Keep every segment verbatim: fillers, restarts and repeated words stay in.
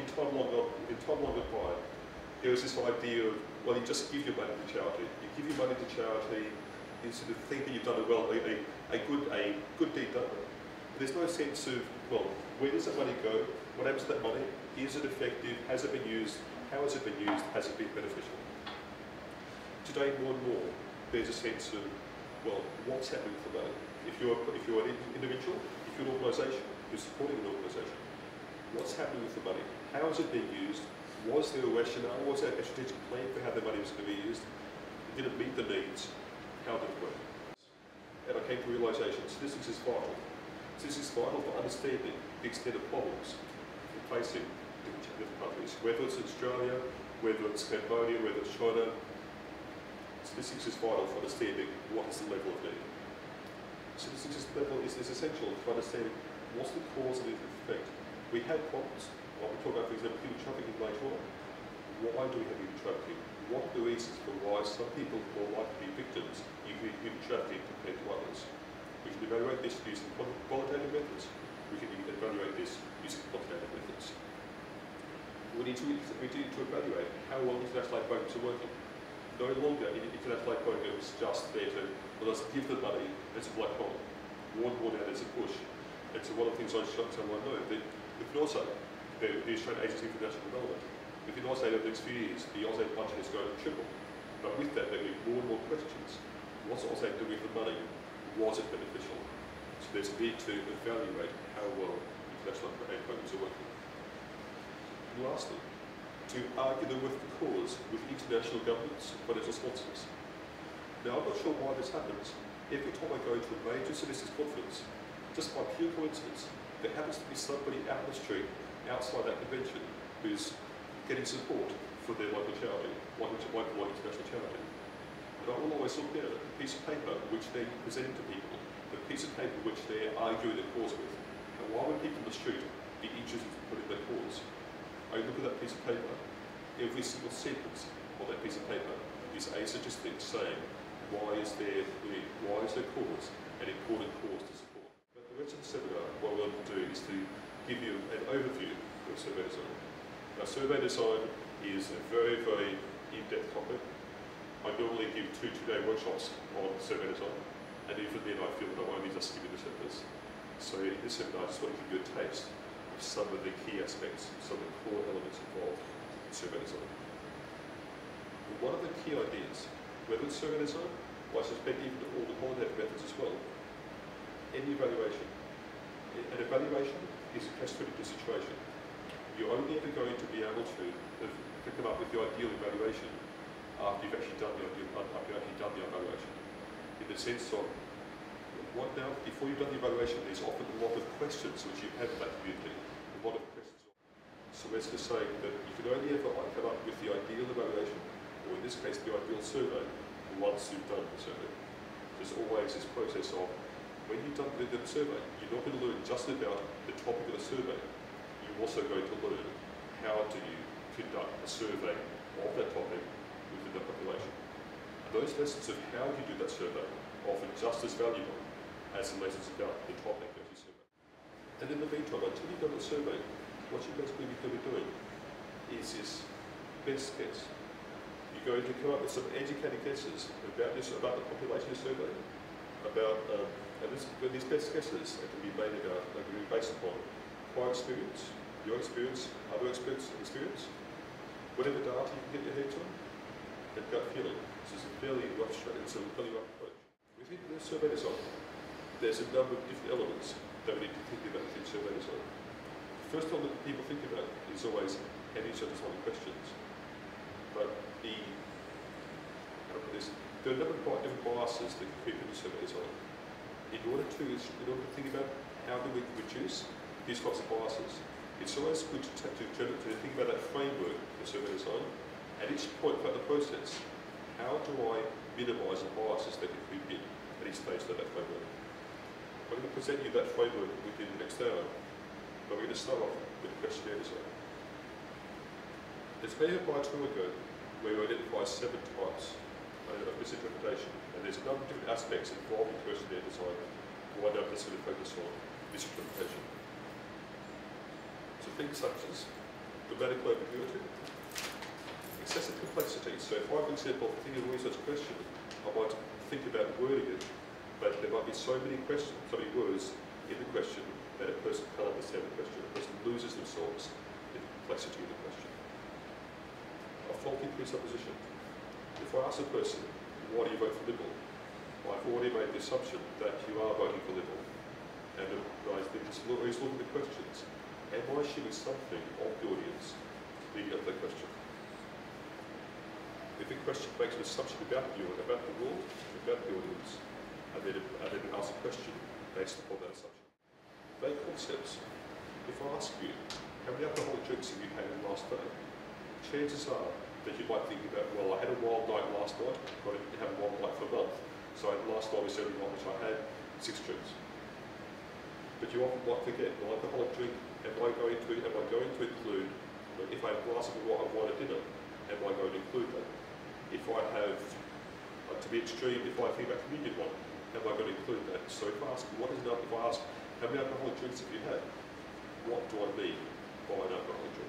in time long, in time long gone by, there was this idea of, well, you just give your money to charity. You give your money to charity, you sort of think that you've done a well, a, a, a good, a good deed done. But there's no sense of, well, where does that money go? What happens to that money? Is it effective? Has it been used? How has it been used? Has it been beneficial? Today, more and more, there's a sense of, well, what's happening with the money? If you're, if you're an individual, if you're an organisation, you're supporting an organisation, what's happening with the money? How is it being used? Was there a rationale? Was there a strategic plan for how the money was going to be used? Did it meet the needs? How did it work? And I came to the realisation statistics is vital. Statistics is vital for understanding the extent of problems we're facing in different countries. Whether it's Australia, whether it's Cambodia, whether it's China, statistics is vital for understanding what is the level of need. Statistics level is, is essential for understanding what's the cause and the effect. We have problems. Like we talk about, for example, human trafficking later on. Why do we have human trafficking? What are the reasons for why some people are more likely to be victims of human trafficking compared to others? We can evaluate this using qualitative methods. We can evaluate this using quantitative methods. We need to, we need to evaluate how well international aid programs are working. No longer international aid programs just there to, well, let's give the money, it's a black hole. More and more now there's a push. And so one of the things I should someone know, that we can also, the, the Australian Agency for International Development, we can also say that in the next few years, the AusAid budget is going to triple. But with that, there will be more and more questions. What's AusAid doing with the money? Was it beneficial? So there's a need to evaluate how well international aid programs are working. And lastly, to argue the with the cause with international governments and financial sponsors. Now, I'm not sure why this happens. Every time I go to a major statistics conference, just by pure coincidence, there happens to be somebody out in the street, outside that convention, who's getting support for their local charity, one one international charity. And I will always look there at the piece of paper which they're presenting to people, the piece of paper which they're arguing their cause with. And why would people in the street be interested in putting their cause? I look at that piece of paper, every single sentence on that piece of paper is a statistic saying why is their why is their cause an important cause to support. But the rest of the seminar, what we're going to do is to give you an overview of survey design. Now, survey design is a very, very in-depth topic. I normally give two two-day workshops on survey design, and even then I feel that I'm only just giving the surface. So in this seminar, I just want to give you a taste of some of the key aspects, some of the core elements involved in survey design. And one of the key ideas, whether it's survey design, or I suspect even all the quantitative methods as well, any evaluation. An evaluation is a catch twenty-two situation. You're only ever going to be able to, to come up with the ideal evaluation after you've actually done the ideal, after you've actually done the evaluation. In the sense of, what now, before you've done the evaluation, there's often a lot of questions which you have in that community. A lot of questions. So that's to say that you can only ever come up with the ideal evaluation, or in this case, the ideal survey, once you've done the survey. There's always this process of, when you've done the, the survey, you're not going to learn just about the topic of the survey. You're also going to learn how do you conduct a survey of that topic within the population. And those lessons of how you do that survey are often just as valuable as the lessons about the topic that you survey. And in the meantime, until you've done the survey, what you're basically going to be doing is this best guess. You're going to come up with some educated guesses about this, about the population you survey, about, um, and this, these best guesses are going to be made about, are going to be based upon prior experience, your experience, other experience, experience, whatever data you can get your heads on, and gut feeling. This is a fairly rough strategy, it's a fairly rough approach. Within the survey design, there's a number of different elements that we need to think about within survey design. The first element that people think about is always how do you design questions. But the, how do I put this, there are a number of different biases that can creep into survey design. In order to, in order to think about how do we reduce these types of biases, it's always good to, to, to, to think about that framework for survey design. At each point throughout the process, how do I minimise the biases that can creep in at each stage of that framework? I'm going to present you that framework within the next hour, but we're going to start off with questionnaire design. There's been a by a tool ago where we identify seven types of misinterpretation, and there's a number of different aspects involved in questionnaire design. Why don't we focus on misinterpretation? So things such as grammatical ambiguity, excessive complexity. So if I, for example, think of a research question, I might think about wording it, but there might be so many questions, so many words in the question that a person can't understand the question. A person loses themselves in the complexity of the question. A faulty presupposition. If I ask a person, why do you vote for Liberal? I've already made the assumption that you are voting for Liberal. And I think it's always look at the questions. Am I assuming something of the audience leading up to that question? If the question makes an assumption about the about the world, about the audience, and then, and then ask a question based upon that assumption. Vague concepts. If I ask you, how many alcoholic drinks have you had in the last day? Chances are that you might think about, well, I had a wild night last night, but I didn't have a wild night for a month. So last night was the only one which I had six drinks. But you often might forget, well, alcoholic drink, am I going to, am I going to include, if I have a glass of wine at dinner, am I going to include that? If I have, uh, to be extreme, if I think about communion wine, am I going to include that? So if I ask, what is enough, if I ask, how many alcoholic drinks have you had? What do I mean by an alcoholic drink?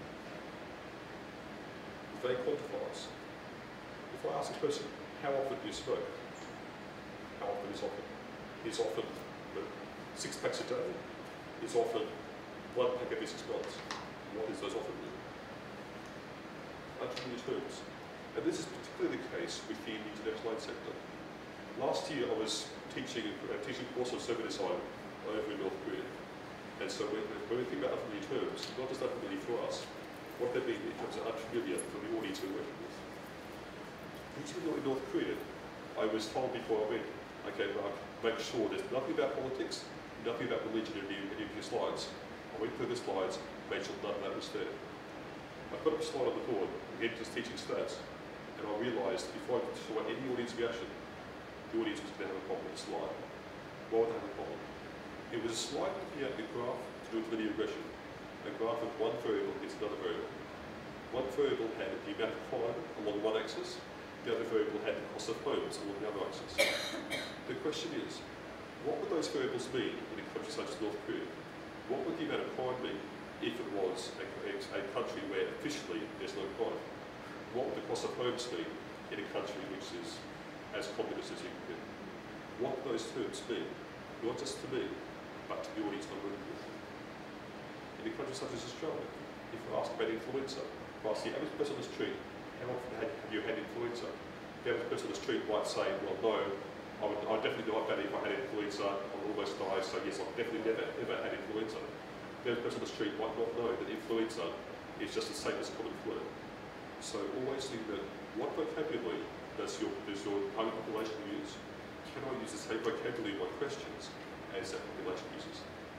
Vague quantifiers. If I ask a person, how often do you smoke? How often is often? Is often but six packs a day? Is often one pack every six months? What is those often mean? Unfamiliar terms. And this is particularly the case within the international aid sector. Last year I was teaching a teaching course on survey design over in North Korea. And so when, when we think about unfamiliar terms, not just unfamiliar for us, what they mean in terms of unfamiliar for the audience we're working with. Teaching in North Korea, I was told before I went, okay, Mark, make sure there's nothing about politics, nothing about religion in any of your slides. I went through the slides, made sure none of that was there. I put up a slide on the board, again just teaching stats, and I realised before I saw any audience reaction, the audience was going to have a problem with the slide. Why would they have a problem? It was a slide looking at the graph to do with linear regression. A graph of one variable against another variable. One variable had the amount of crime along one axis, the other variable had the cost of homes along the other axis. The question is, what would those variables mean in a country such as North Korea? What would the amount of crime mean if it was a, a, a country where officially there's no crime? What would the cost of homes mean in a country which is as communist as you can get? What do those terms mean? Not just to me, but to the audience I'm working with. In a country such as Australia, if I ask about influenza, if I ask the average person on the street, how often have you had influenza? The average person on the street might say, well, no, I would, I'd definitely die bad if I had influenza, I would almost die, so yes, I've definitely never, ever had influenza. The average person on the street might not know that influenza is just the same as common flu. So always think that what vocabulary does your, does your target population use? Can I use the same vocabulary in my questions as that population uses?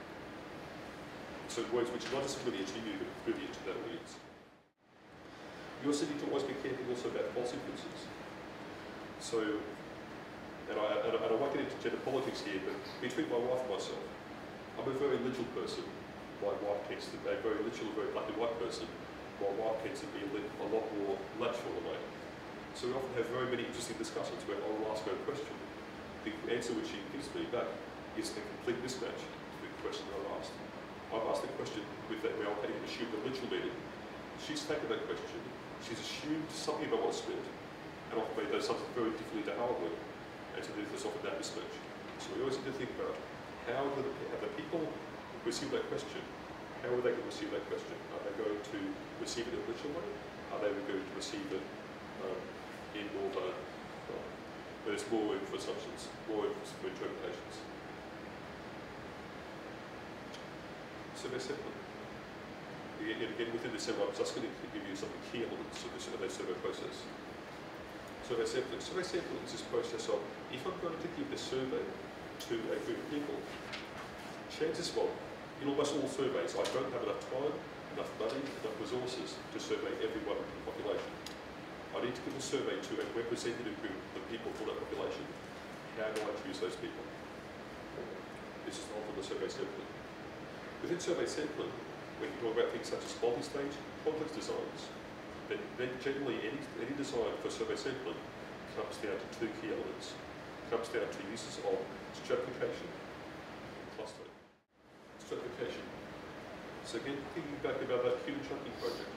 So words which are not just familiar to you, but familiar to that audience. You also need to always be careful also about false inferences. So, and I, and I, and I won't get into gender politics here, but between my wife and myself, I'm a very literal person. My wife tends to be a very literal, very black and white person. My wife tends to be a, a lot more lateral in a way. So we often have very many interesting discussions where I will ask her a question. The answer which she gives me back is a complete mismatch to the question that I've asked. I've asked the question with that where I assumed the literal meaning. She's taken that question, she's assumed something about what's meant, and often made those something very differently to how I would, and so there's often that mismatch. So we always need to think about how do the, have the people who receive that question, how are they going to receive that question? Are they going to receive it in a literal way? Are they going to receive it um, in more of a, well, there's more room for assumptions, more room for interpretations. Survey sampling. Again, again, within the survey, I'm just going to give you some key elements of the survey, survey process. Survey sampling. Survey sampling is this process of, if I'm going to give the survey to a group of people, chances well, in almost all surveys, I don't have enough time, enough money, enough resources to survey everyone in the population. I need to give a survey to a representative group of people for that population. How do I choose those people? This is often the survey sampling. Within survey sampling, we can talk about things such as multi-stage complex designs. But then generally any, any design for survey sampling comes down to two key elements. It comes down to uses of stratification and clustering. Stratification. So again, thinking back about that human chunking project,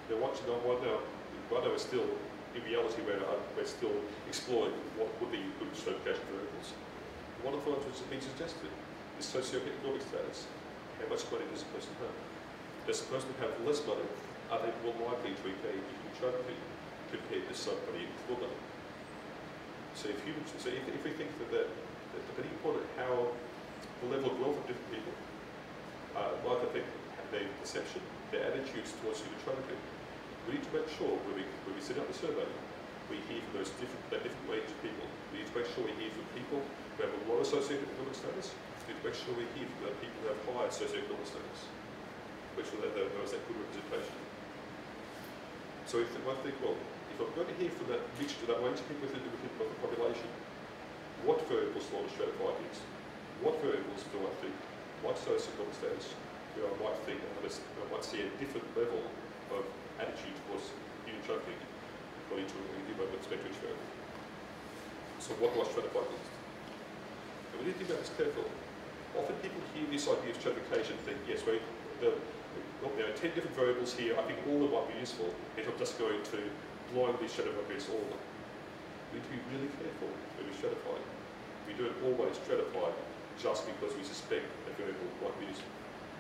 Now, once you know, right now, right now we're still, in reality, we're, uh, we're still exploring what would be good certification variables. One of the ones which has been suggested is socioeconomic status. How much money does a person have? Does a person have less money? Are they more likely to engage in trafficking compared to somebody with more money? So if, you, so if, if we think that, that, that depending upon how the level of wealth of different people uh, might affect their perception, their attitudes towards human trafficking, we need to make sure when we, when we set up the survey, we hear from those different, that different range of people. We need to make sure we hear from people who have a lower socioeconomic status. We need to make sure we hear from people who have higher socioeconomic status. Make sure that there is that good representation. So if I think, well, if I'm going to hear from that mixture, that range of people within the, within the population, what variables do I want to stratify against? What variables do I think, what socioeconomic status, where I might think, I might see a different level of attitude towards human trafficking according to a spectrum variable. So what do I stratify against? And we need to think about this carefully. Often people hear this idea of stratification and think, yes, well, there are ten different variables here, I think all of them might be useful, and I'm just going to blindly stratify against all of them. We need to be really careful when we stratify. We don't always stratify just because we suspect a variable might be useful.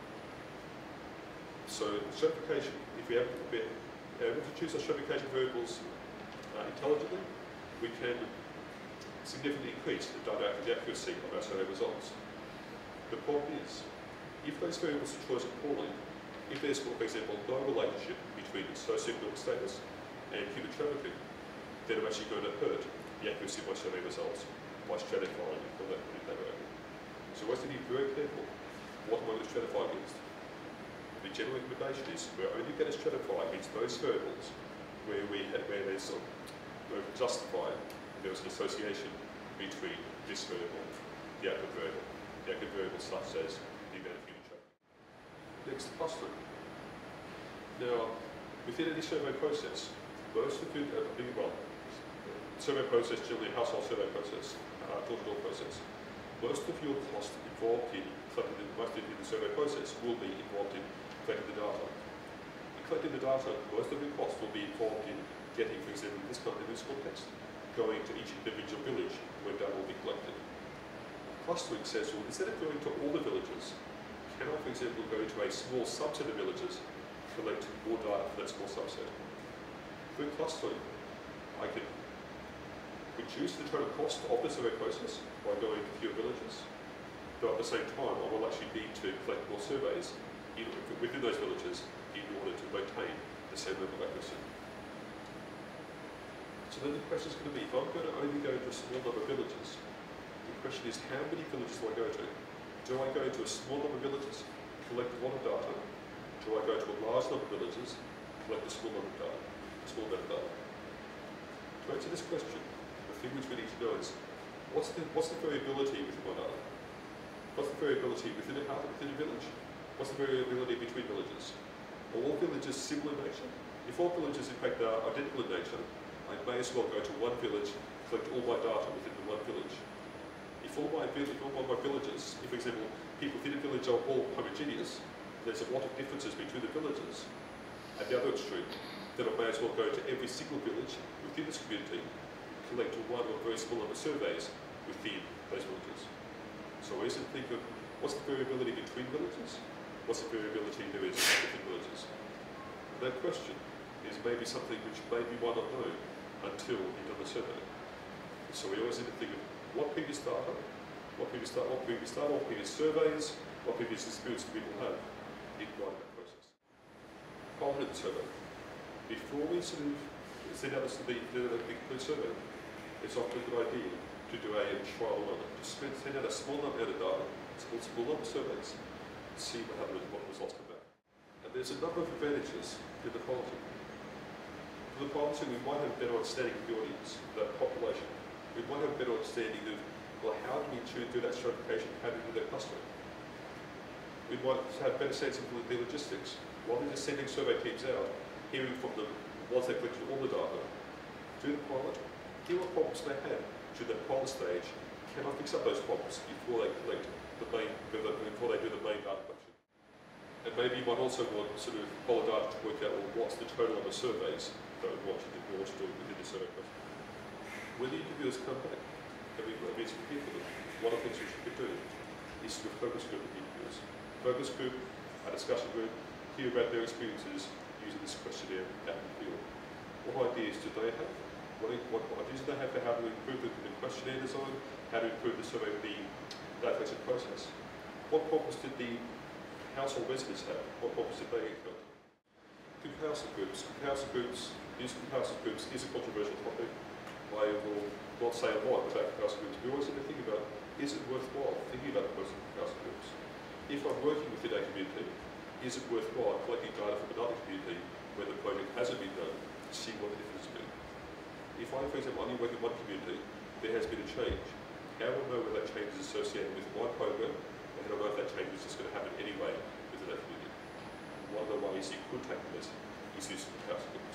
So stratification, if we have if we're able to choose our stratification variables uh, intelligently, we can significantly increase the data accuracy of our survey results. The problem is, if those variables are chosen poorly, if there's, for example, no relationship between socioeconomic status and human trafficking, then I'm actually going to hurt the accuracy of my survey results by stratifying for that particular variable. So we have to be very careful what am I going to stratify against. The general recommendation is we're only going to stratify against those variables where we have, where there's some, where we justify there was an association between this variable, the output variable, the output variable such as the amount of human trafficking. Next, clustering. Now, within any survey process, most of the uh, big well, survey process, generally a household survey process, uh, door-to-door process, most of your cost involved in collecting the, most of the survey process will be involved in collecting the data. In collecting the data, most of your cost will be involved in getting, for example, in this, in this context, going to each individual village where data will be collected. Clustering says, well, instead of going to all the villages, can I, for example, go to a small subset of villages, collect more data for that small subset? Through clustering, I can reduce the total cost of the survey process by going to fewer villages, but at the same time, I will actually need to collect more surveys in, within those villages in order to maintain the same level of accuracy. So then the question is going to be, if I'm going to only go to a small number of villages, the question is, how many villages do I go to? Do I go to a small number of villages, collect a lot of data? Do I go to a large number of villages, collect a small number of data? A small amount of data? To answer this question, the thing which we need to know is, what's the, what's the variability within my data? What's the variability within a, within a village? What's the variability between villages? Are all villages similar in nature? If all villages in fact are identical in nature, I may as well go to one village, collect all my data within the one village. If all my, if all my villages, if for example, people within a village are all homogeneous, there's a lot of differences between the villages. At the other extreme, then I may as well go to every single village within this community, collect one or very small number of surveys within those villages. So we should think of what's the variability between villages, what's the variability there is between villages. And that question is maybe something which maybe might not know until you've done the survey. So we always need to think of what previous data, what previous data, what previous data, what previous surveys, what previous experience do people have in writing that process. Part of the survey. Before we sort of send out the, the, the complete survey, it's often a good idea to do a trial run, to spend, send out a small amount of data, small, small number of surveys, see what happens, what results come back. And there's a number of advantages to the piloting. For the piloting, we might have a better understanding of the audience, the population. We might have a better understanding of, well, how do we do that stratification, how do we do that clustering? We might have a better sense of the logistics. While we're just sending survey teams out, hearing from them once they've collected all the data, do the pilot, hear what problems they have during the pilot stage, can I fix up those problems before they collect the main, before they do the main data collection? And maybe you might also want sort of follow data to work out, well, what's the total number of surveys that we want to do, we want to do within the survey question. When the interviewers come back, and we meet some people, one of the things we should be doing is sort of focus group of interviewers. Focus group, a discussion group, hear about their experiences using this questionnaire out in the field. What ideas do they have? What, what ideas do they have for how to improve the, the questionnaire design, how to improve the survey, the data collection process? What problems did the household residents have? What problems did they encounter? Comparison groups. Comparison groups, use comparison groups is a controversial topic. I will not say a lot about comparison groups. We always have to think about, is it worthwhile thinking about the process of comparison groups? If I'm working within a community, is it worthwhile collecting data from another community where the project hasn't been done to see what the difference has been? If I, for example, only work in one community, there has been a change. How will I know whether that change is associated with my program, and how do I know if that change is just going to happen anyway within that community? One of the ways you could tackle this is use comparison groups.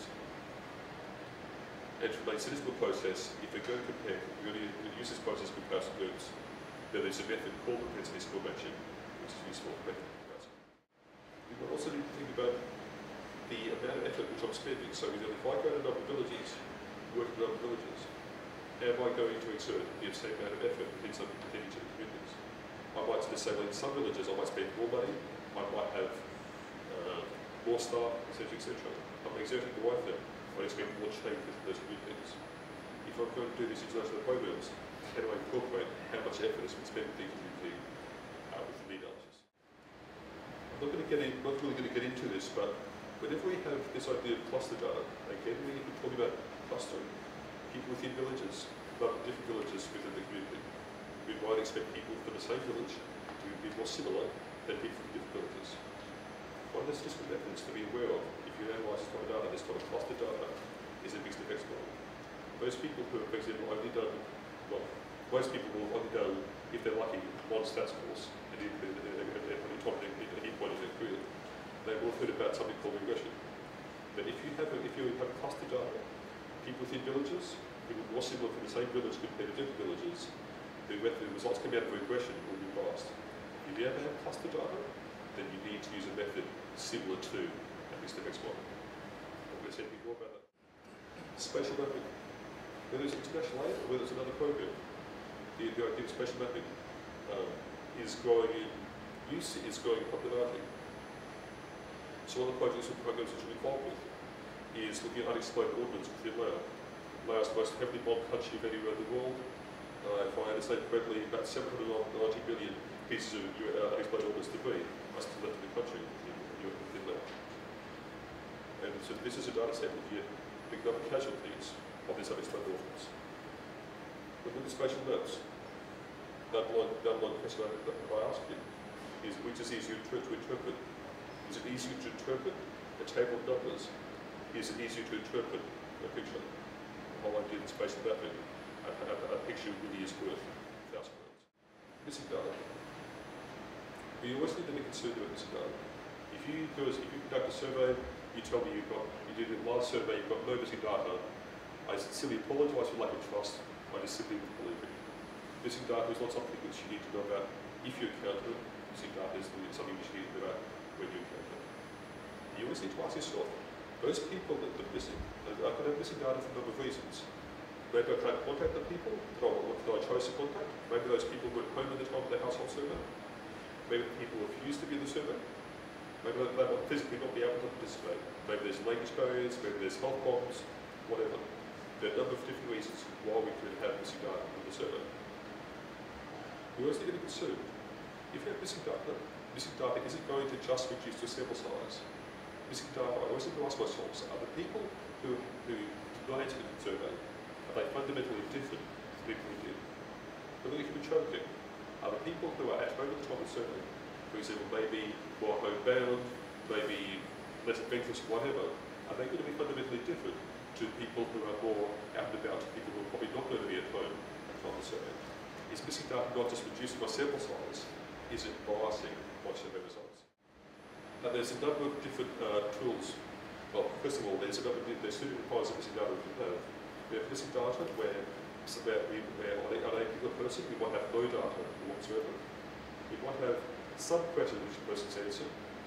And from a statistical process, if we're going to compare, we're going to use this process of comparison groups, then there's a method called propensity score matching, which is useful method of comparison. We will also need to think about the amount of effort which I'm spending. So if I go to a number of villages, work in a number of villages, am I going to exert the same amount of effort within some within each of the communities? I might just say, well, in some villages I might spend more money, I might have uh, more staff, et cetera, et cetera. I'm exerting more effort, I expect more change within those communities. If I'm going to do these international programs, how do I incorporate how much effort has been spent within the community uh, within the analysis? I'm not going to get in, not really going to get into this, but whenever we have this idea of cluster data, again, we need to talk about clustering. People within villages, but different villages within the community. We might expect people from the same village to be more similar than people from different villages. One of the statistical methods to be aware of, if you analyse this type of data, this type of cluster data, is a mixed effects model. Most people who have, for example, only done, well, most people will have only done, if they're lucky, one stats course, and if they're only taught at any point in their career, they will have heard about something called regression. But if you have, a, if you have cluster data, people within villages, people more similar from the same village compared to different villages, the, the results coming out of regression will be biased. If you ever have cluster data, then you need to use a method similar to a mixed effects model. I'm going to say more about that. Spatial mapping. Whether it's international aid or whether it's another program, the, the idea of spatial mapping um, is growing in use, is growing in popularity. So one of the projects and programs that you're involved with is looking at unexploded ordnance within Laos. Laos is the most heavily bombed country of anywhere in the world. Uh, if I understand correctly, about seven hundred ninety million pieces of uh, unexploded ordnance debris are still left in the country within, within Laos. And so this is a data set looking at big number of casualties of this unexploded ordnance. But with the spatial maps, that one, that one question I, I ask you is, which is easier to, to interpret? Is it easier to interpret a table of numbers? Is it easier to interpret a picture? The whole idea of spatial mapping, a, a, a picture really is worth a thousand words. Missing data. We always need to be concerned about missing data. If you do, if you conduct a survey, you tell me you've got, you did a large survey, you've got no missing data, I sincerely apologise for lack of trust, I just simply wouldn't believe it. Missing data is not something which you need to know about if you encounter it. Missing data is something which you need to know about when you encounter it. You always need to ask yourself, those people that are missing, I could have missing data for a number of reasons. Maybe I tried to contact the people that I chose to contact. Maybe those people weren't home at the time of the household survey. Maybe the people refused to be in the survey. Maybe they might physically not be able to participate. Maybe there's language barriers, maybe there's health problems, whatever. There are a number of different reasons why we could have missing data in the survey. We always need to be concerned. If you have missing data, missing data isn't going to just reduce your sample size. Missing data, I always need to ask myself, so are the people who, who did not enter the survey, are they fundamentally different to the people who did? Whether they can be choking, are the people who are at home at the time of the survey, for example, maybe more homebound, maybe less adventurous, whatever, are they going to be fundamentally different to people who are more out and about, to people who are probably not going to be at home at the time of the survey? Is missing data not just reducing my sample size, is it biasing my survey results? Now there's a number of different uh, tools. Well, first of all, there's a number of, there's two different kinds of missing data we can have. We have missing data where, so where, we, where on, a, on a particular person we might have no data whatsoever. We might have some questions which the person's answered,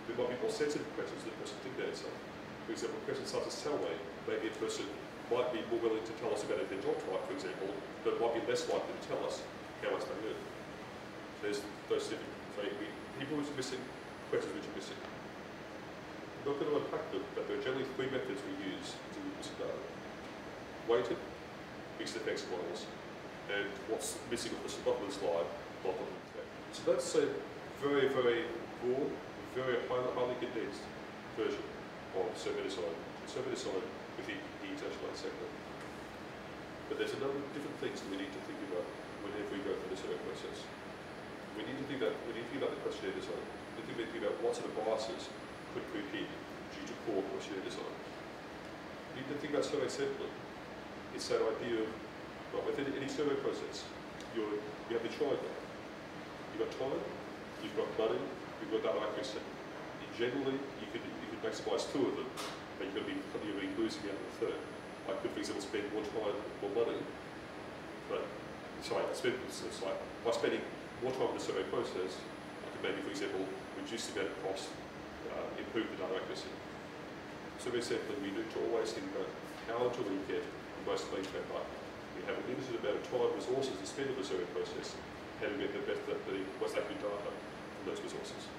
there might be more sensitive questions that the person didn't answer. For example, questions such as tell me, maybe a person might be more willing to tell us about if they're not right, for example, but might be less likely to tell us how much they earn. There's those different, so we, people which are missing, questions which are missing. I'm not going to unpack them, but there are generally three methods we use to do missing data. Weighted, mixed effects models, and what's missing off the bottom of the slide, bottom of the effect. So that's a very, very broad, very highly, highly condensed version of survey design. Survey design with the international sector. But there's a number of different things that we need to think about whenever we go through the survey process. We need to think about, we need to think about the questionnaire design. We need to think about what sort of biases could creep in due to poor questionnaire design. We need to think about survey sampling. It's that idea of, well, within any survey process, you're, you have the triangle. You've got time, you've got money, you've got data accuracy. Generally, you could, you could maximise two of them, but you're going to be, you're going to be losing out on the third. I could, for example, spend more time, more money, but, sorry, I spend, so it's like, by spending more time in the survey process, I could maybe, for example, reduce the amount of cost, uh, improve the data accuracy. Survey sampling, we need to always think about how do we get the most bang for our buck. We have a limited amount of time, resources to spend on the survey process, how do we get the best, the, the most accurate data from those resources.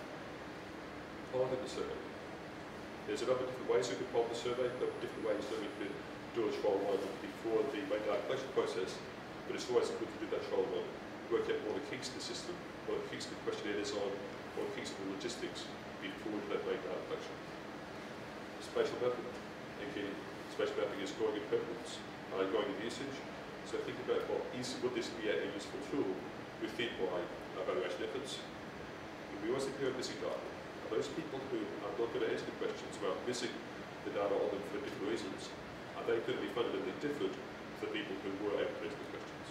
Part of the survey. There's a number of different ways we can follow the survey, there are different ways that we can do a trial run before the main data collection process, but it's always good to do that trial run, work out what the kinks in the system, what the kinks in the questionnaire design, what the kinks in the logistics before we do that main data collection. Spatial mapping. Again, spatial mapping is growing in prevalence, uh, growing in usage, so think about, well, is, would this be a, a useful tool within my evaluation efforts? And we always think about missing data. Those people who are not going to answer the questions about missing the data on them for different reasons, are they going to be fundamentally different to the people who were able to answer the questions?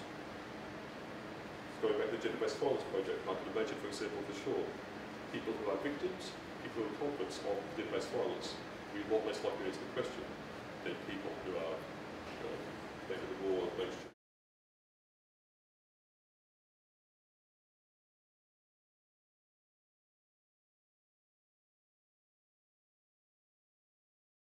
Going back to the gender-based violence project, I can imagine, for example, for sure, people who are victims, people who are culprits of gender-based violence, will be a lot less likely to answer the question than people who are uh, maybe the more mainstream.